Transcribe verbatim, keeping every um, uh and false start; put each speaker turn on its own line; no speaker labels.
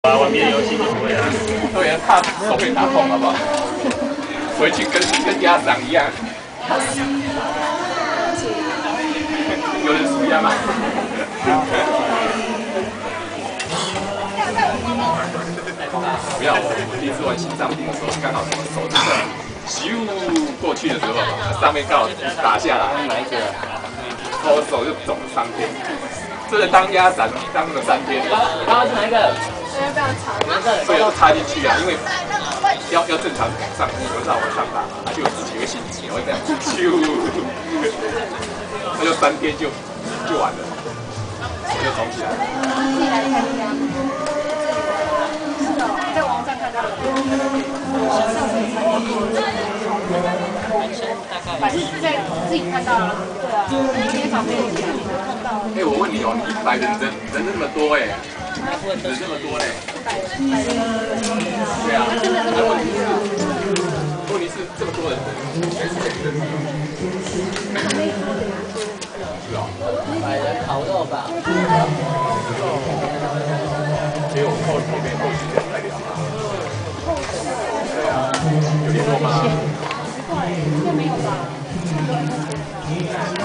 玩玩别的游戏就不会啊。
对啊，怕手被打痛，好不好？回去跟跟家长一样。有人输压吗？不要，我第一次玩心脏病的时候，刚好手这个咻过去的时候，上面刚好打下来，哪一个？我手就肿了三天，真的当鸭伞当了三天。
他是哪一个？
所以就插进去啊，因为要要正常往上，往上往上打，它就有自己会心情会这样咻，那就三天就就完了，我就肿起来。
自己来看一下。是的，在网上看到的。百是在自己看到了，对啊，今天旁边有看到。
哎，我问你哦，你一百人人人那么多哎，人这么多嘞？对啊，那问题是，问题是这么多人，是啊，
百人烤肉吧。
因为我后后面后续。